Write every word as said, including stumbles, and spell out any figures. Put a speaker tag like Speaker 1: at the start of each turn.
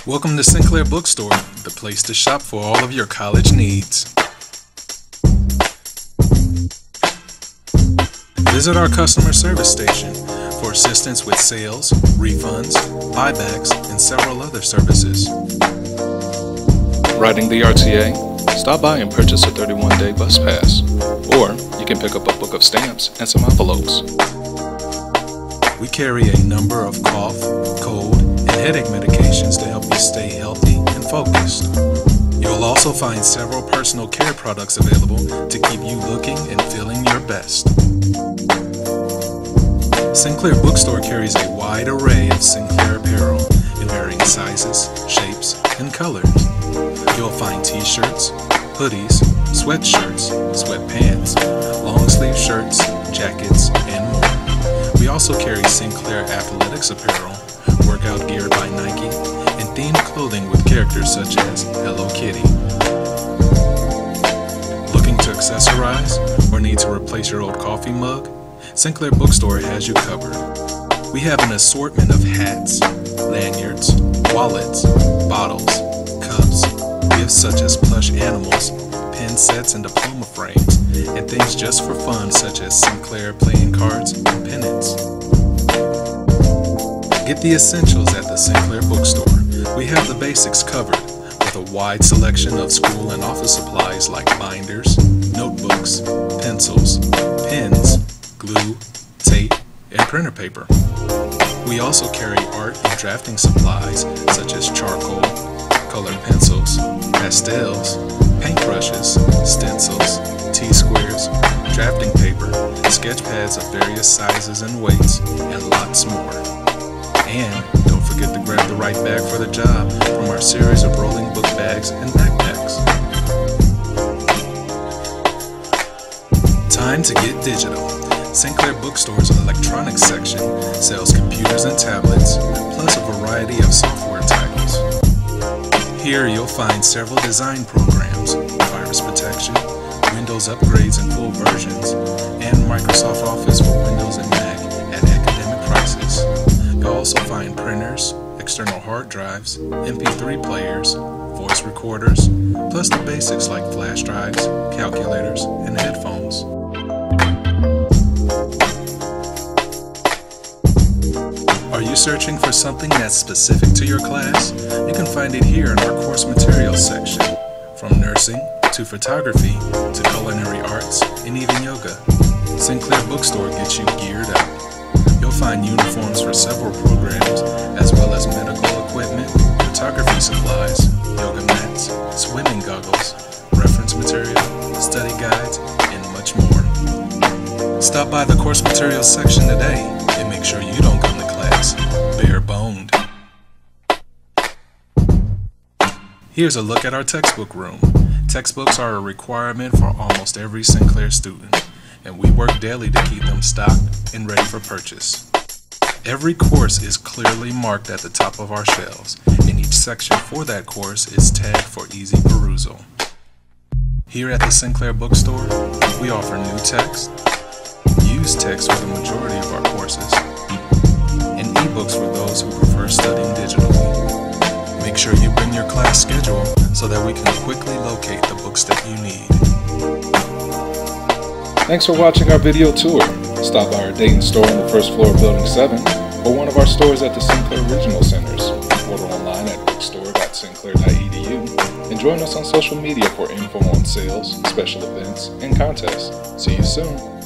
Speaker 1: Welcome to Sinclair Bookstore, the place to shop for all of your college needs. Visit our customer service station for assistance with sales, refunds, buybacks, and several other services.
Speaker 2: Riding the R T A? Stop by and purchase a thirty-one day bus pass. Or you can pick up a book of stamps and some envelopes.
Speaker 1: We carry a number of cough, cold, and headache medications to help you stay healthy and focused. You'll also find several personal care products available to keep you looking and feeling your best. Sinclair Bookstore carries a wide array of Sinclair apparel in varying sizes, shapes, and colors. You'll find t-shirts, hoodies, sweatshirts, sweatpants, long-sleeve shirts, jackets, and more. We also carry Sinclair athletics apparel, workout gear by Nike, and themed clothing with characters such as Hello Kitty. Looking to accessorize or need to replace your old coffee mug? Sinclair Bookstore has you covered. We have an assortment of hats, lanyards, wallets, bottles, cups, gifts such as plush animals, pen sets and diploma frames, and things just for fun such as Sinclair playing cards and pennants. Get the essentials at the Sinclair Bookstore. We have the basics covered with a wide selection of school and office supplies like binders, notebooks, pencils, pens, glue, tape, and printer paper. We also carry art and drafting supplies such as charcoal, colored pencils, pastels, paintbrushes, stencils, T-squares, drafting paper, sketch pads of various sizes and weights, and lots more. And don't forget to grab the right bag for the job from our series of rolling book bags and backpacks. Time to get digital. Sinclair Bookstore's electronics section sells computers and tablets, plus a variety of software titles. Here you'll find several design programs, virus protection, Windows upgrades and full versions, and Microsoft Office for Windows and Mac at academic prices. You'll also find printers, external hard drives, M P three players, voice recorders, plus the basics like flash drives, calculators, and headphones. Are you searching for something that's specific to your class? You can find it here in our course materials section. From nursing, to photography, to culinary arts, and even yoga. Sinclair Bookstore gets you geared up. You'll find uniforms for several programs, as well as medical equipment, photography supplies, yoga mats, swimming goggles, reference material, study guides, and much more. Stop by the course materials section today and make sure you don't come to class bare-boned. Here's a look at our textbook room. Textbooks are a requirement for almost every Sinclair student, and we work daily to keep them stocked and ready for purchase. Every course is clearly marked at the top of our shelves, and each section for that course is tagged for easy perusal. Here at the Sinclair Bookstore, we offer new text, used text for the majority of our courses, and ebooks for those who prefer studying digitally. Make sure you bring your class schedule so that we can quickly locate the books that you need.
Speaker 2: Thanks for watching our video tour. Stop by our Dayton store on the first floor of Building seven or one of our stores at the Sinclair Regional Centers. Order online at bookstore dot sinclair dot e d u and join us on social media for info on sales, special events, and contests. See you soon.